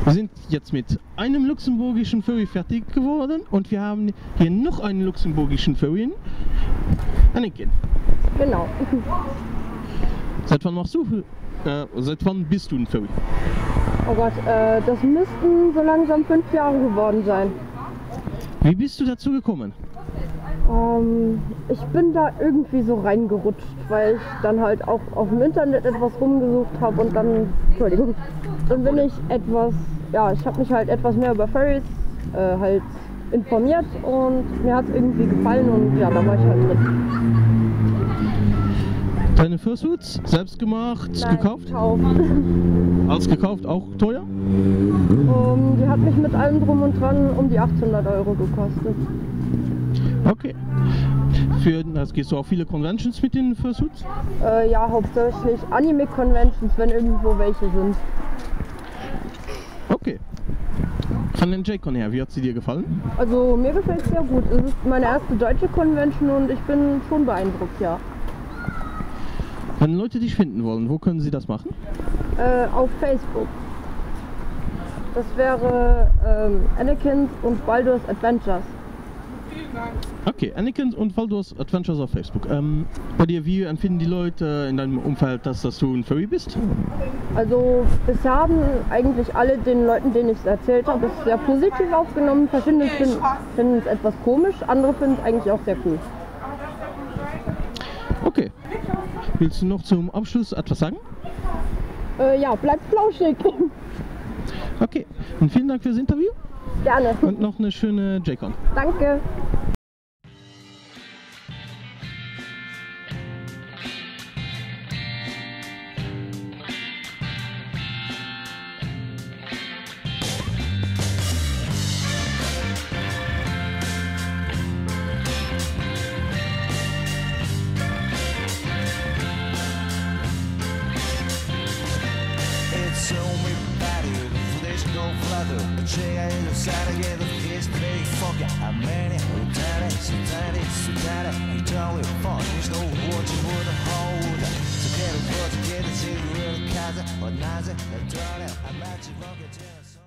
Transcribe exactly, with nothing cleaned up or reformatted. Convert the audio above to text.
Wir sind jetzt mit einem luxemburgischen Ferry fertig geworden und wir haben hier noch einen luxemburgischen Ferry. Anneken. Genau. Seit wann machst du? Äh, seit wann bist du ein Ferry? Oh Gott, äh, das müssten so langsam fünf Jahre geworden sein. Wie bist du dazu gekommen? Ähm, ich bin da irgendwie so reingerutscht, weil ich dann halt auch auf dem Internet etwas rumgesucht habe und dann, Entschuldigung, dann bin ich etwas, ja, ich habe mich halt etwas mehr über Ferries äh, halt informiert und mir hat es irgendwie gefallen und ja, da war ich halt drin. Deine Fursuits selbst gemacht, Nein, gekauft? Gekauft. Alles gekauft, auch teuer? Um, die hat mich mit allem drum und dran um die achthundert Euro gekostet. Okay. Für das gehst du auf viele Conventions mit den Fursuits? Äh, ja, hauptsächlich Anime-Conventions, wenn irgendwo welche sind. Okay. Von den J-Con her, wie hat sie dir gefallen? Also mir gefällt es sehr gut. Es ist meine erste deutsche Convention und ich bin schon beeindruckt, ja. Wenn Leute dich finden wollen, wo können sie das machen? Äh, auf Facebook. Das wäre ähm, Anakin und Baldur's Adventures. Okay, Anakin und Baldur's Adventures auf Facebook. Ähm, bei dir, wie empfinden die Leute in deinem Umfeld, dass, dass du ein Furry bist? Also bisher haben eigentlich alle den Leuten, denen ich es erzählt habe, es sehr positiv aufgenommen. Verschiedene finden, finden es etwas komisch, andere finden es eigentlich auch sehr cool. Okay. Willst du noch zum Abschluss etwas sagen? Äh, ja, bleibt flauschig. Okay, und vielen Dank fürs Interview. Gerne. Und noch eine schöne J-Con. Danke. So me body, flesh go flutter. Cheia e lo sai che the fish play fuck it. I'm many, we tiny, so tiny, so tiny. You don't it fun, there's no what you would hold. So get it, what you get, it's really casa, or nazi, a dollar, I'm at you, rocket,